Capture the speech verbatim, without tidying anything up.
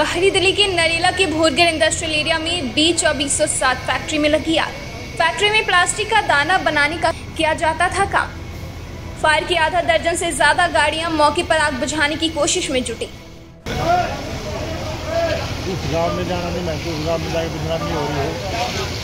बाहरी दिल्ली के नरेला के भोरगढ़ इंडस्ट्रियल एरिया में बी चौबीस सौ सात फैक्ट्री में लगी आग। फैक्ट्री में प्लास्टिक का दाना बनाने का किया जाता था काम। फायर की आधा दर्जन से ज्यादा गाड़ियां मौके पर आग बुझाने की कोशिश में जुटी। उस गांव में जाना नहीं, मैं उस गांव में जाके बदनामी हो रही है।